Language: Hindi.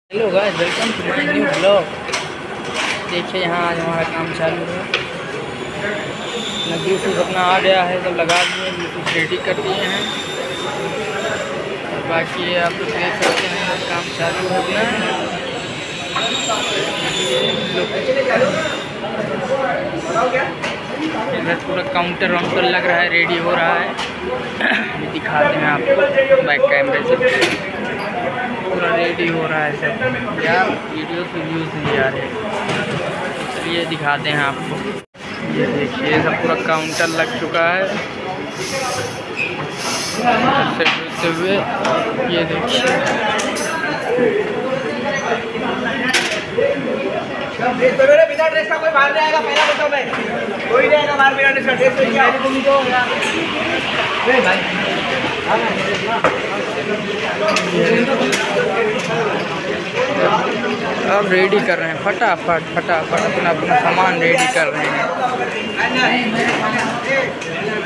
Hello guys, welcome to my new blog. देखिए यहाँ आज हमारा काम चालू है। ब्लूटूथ अपना आ गया है, तो लगा दिए, ब्लूटूथ रेडी कर दिए हैं। और बाकी आप लोग देख सकते हैं काम चालू है अपना। इधर पूरा काउंटर वाउंटर लग रहा है, रेडी हो रहा है। ये दिखाते हैं आपको बैक कैमरे से। पूरा रेडी हो रहा है सब यार, वीडियो से व्यूज़ नहीं आ रहे। चलिए दिखाते हैं आपको। ये देखिए सब पूरा काउंटर लग चुका है ऐसे होते हुए। ये देखिए बिना ड्रेस का कोई बाहर नहीं आएगा। पहला बताओ मैं, कोई नहीं आएगा बाहर बिना ड्रेस का। ड्रेस तो क्या है, तुम तो भाई अब रेडी कर रहे हैं, फटाफट अपना सामान रेडी कर रहे हैं।